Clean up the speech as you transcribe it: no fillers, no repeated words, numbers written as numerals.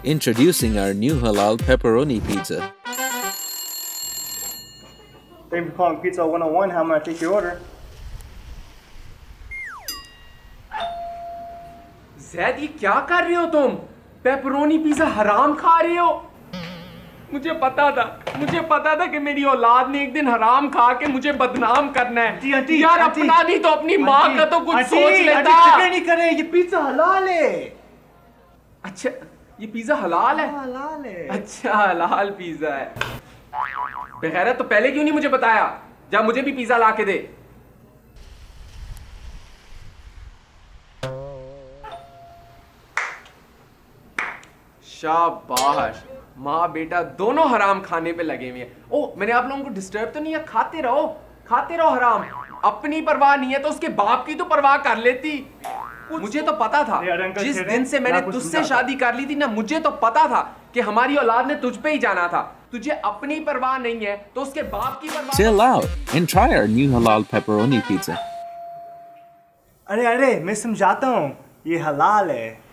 Introducing our new halal pepperoni pizza. Thank you for calling Pizza 101. How may I take your order? ज़ैद, ये क्या कर रहे हो तुम? पेपरोनी पिज़्ज़ा हराम खा रहे हो? मुझे पता था कि मेरी औलाद ने एक दिन हराम खा के मुझे बदनाम करना है। यार अपना नहीं तो अपनी माँ का तो कुछ सोच लेता। फिक्र नहीं करें, ये पिज़्ज़ा हलाल है। अच्छा, ये पिज़्ज़ा हलाल है? हलाल है। अच्छा, हलाल पिज़्ज़ा है। बेखैरत, तो पहले क्यों नहीं मुझे बताया? जा मुझे भी पिज़्ज़ा ला के दे। शाबाश, माँ बेटा दोनों हराम खाने पे लगे हुए हैं। ओह, मैंने आप लोगों को डिस्टर्ब तो नहीं है? खाते रहो हराम। अपनी परवाह नहीं है तो उसके बाप की तो परवाह कर लेती। मुझे तो पता था, जिस दिन से मैंने तुझसे शादी कर ली थी ना, मुझे तो पता था कि हमारी औलाद ने तुझ पे ही जाना था। तुझे अपनी परवाह नहीं है तो उसके बाप की परवाह। Chill out and try our new halal pepperoni pizza. अरे मैं समझाता हूँ, ये हलाल है।